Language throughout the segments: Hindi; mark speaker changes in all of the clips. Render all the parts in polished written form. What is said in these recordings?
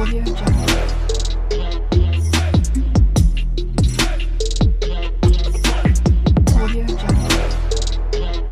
Speaker 1: Audio Jungle. Audio Jungle.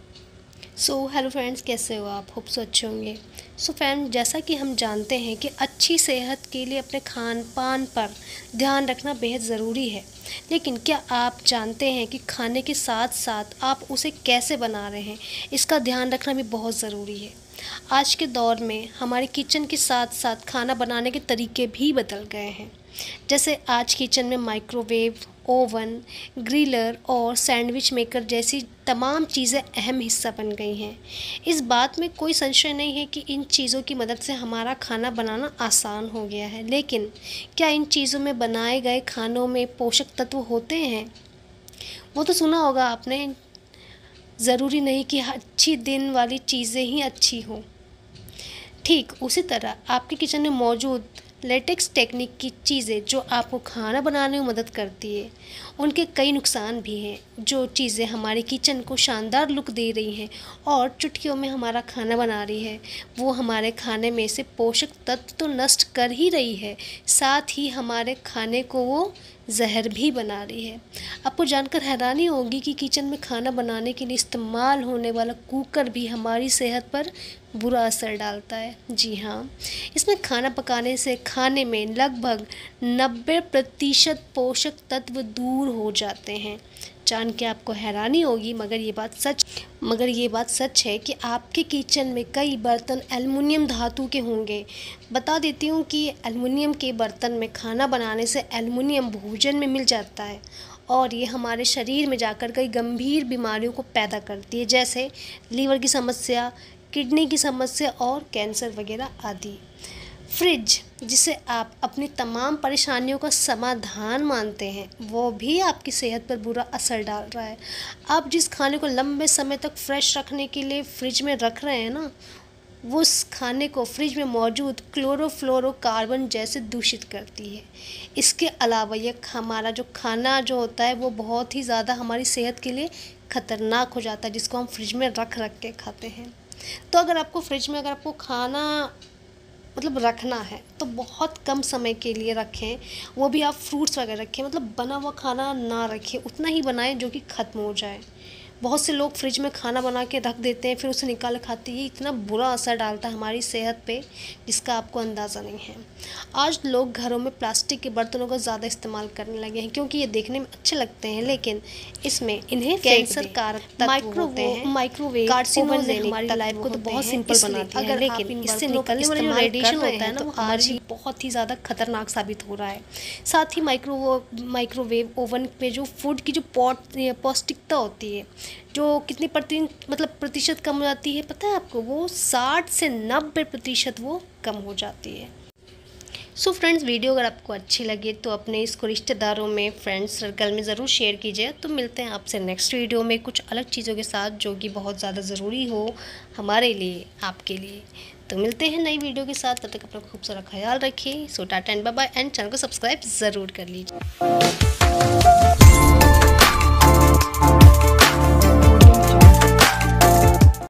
Speaker 2: Hello friends, कैसे हो आप? होप सो अच्छे होंगे। फ्रेंड्स, जैसा कि हम जानते हैं कि अच्छी सेहत के लिए अपने खान पान पर ध्यान रखना बेहद ज़रूरी है। लेकिन क्या आप जानते हैं कि खाने के साथ साथ आप उसे कैसे बना रहे हैं, इसका ध्यान रखना भी बहुत ज़रूरी है। आज के दौर में हमारे किचन के साथ साथ खाना बनाने के तरीके भी बदल गए हैं। जैसे आज किचन में माइक्रोवेव, ओवन, ग्रिलर और सैंडविच मेकर जैसी तमाम चीज़ें अहम हिस्सा बन गई हैं। इस बात में कोई संशय नहीं है कि इन चीज़ों की मदद से हमारा खाना बनाना आसान हो गया है। लेकिन क्या इन चीज़ों में बनाए गए खानों में पोषक तत्व होते हैं? वो तो सुना होगा आपने, ज़रूरी नहीं कि अच्छी दिन वाली चीज़ें ही अच्छी हों। ठीक उसी तरह आपके किचन में मौजूद लेटेक्स टेक्निक की चीज़ें जो आपको खाना बनाने में मदद करती है, उनके कई नुकसान भी हैं। जो चीज़ें हमारे किचन को शानदार लुक दे रही हैं और चुटकियों में हमारा खाना बना रही है, वो हमारे खाने में से पोषक तत्व तो नष्ट कर ही रही है, साथ ही हमारे खाने को वो जहर भी बना रही है। आपको जानकर हैरानी होगी कि किचन में खाना बनाने के लिए इस्तेमाल होने वाला कुकर भी हमारी सेहत पर बुरा असर डालता है। जी हाँ, इसमें खाना पकाने से खाने में लगभग 90% पोषक तत्व दूर हो जाते हैं। जान के आपको हैरानी होगी, मगर ये बात सच है कि आपके किचन में कई बर्तन एल्युमिनियम धातु के होंगे। बता देती हूँ कि एल्युमिनियम के बर्तन में खाना बनाने से एल्युमिनियम भोजन में मिल जाता है और ये हमारे शरीर में जाकर कई गंभीर बीमारियों को पैदा करती है, जैसे लीवर की समस्या, किडनी की समस्या और कैंसर वगैरह आदि। फ्रिज, जिसे आप अपनी तमाम परेशानियों का समाधान मानते हैं, वो भी आपकी सेहत पर बुरा असर डाल रहा है। आप जिस खाने को लंबे समय तक फ्रेश रखने के लिए फ्रिज में रख रहे हैं ना, वो उस खाने को फ्रिज में मौजूद क्लोरोफ्लोरोकार्बन जैसे दूषित करती है। इसके अलावा यह हमारा जो खाना जो होता है वो बहुत ही ज़्यादा हमारी सेहत के लिए ख़तरनाक हो जाता है, जिसको हम फ्रिज में रख के खाते हैं। तो अगर आपको फ्रिज में खाना रखना है तो बहुत कम समय के लिए रखें। वो भी आप फ्रूट्स वगैरह रखें, बना हुआ खाना ना रखें, उतना ही बनाएं जो कि ख़त्म हो जाए। बहुत से लोग फ्रिज में खाना बना के रख देते हैं, फिर उसे निकाल खाते हैं। ये इतना बुरा असर डालता है हमारी सेहत पे, जिसका आपको अंदाज़ा नहीं है। आज लोग घरों में प्लास्टिक के बर्तनों का ज़्यादा इस्तेमाल करने लगे हैं, क्योंकि ये देखने में अच्छे लगते हैं, लेकिन इसमें इन्हें कैंसर कारक तत्व होते हैं। माइक्रोवेव कार्सिनोजेनिक हमारी लाइफ को तो बहुत सिंपल बनाती है, लेकिन इससे निकलने वाला जो रेडिएशन होता है ना, वो आज बहुत ही ज़्यादा खतरनाक साबित हो रहा है। साथ ही माइक्रोवेव ओवन पे जो फूड की जो पौष्टिकता होती है, जो कितनी प्रतिशत कम हो जाती है पता है आपको? वो 60 से 90% वो कम हो जाती है। फ्रेंड्स, वीडियो अगर आपको अच्छी लगे तो अपने इसको रिश्तेदारों में, फ्रेंड्स सर्कल में ज़रूर शेयर कीजिए। तो मिलते हैं आपसे नेक्स्ट वीडियो में कुछ अलग चीज़ों के साथ, जो कि बहुत ज़्यादा ज़रूरी हो हमारे लिए, आपके लिए। तो मिलते हैं नई वीडियो के साथ, तब तक अपना खूब सारा ख्याल रखिए। Tata and bye bye, and channel को सब्सक्राइब ज़रूर कर लीजिए।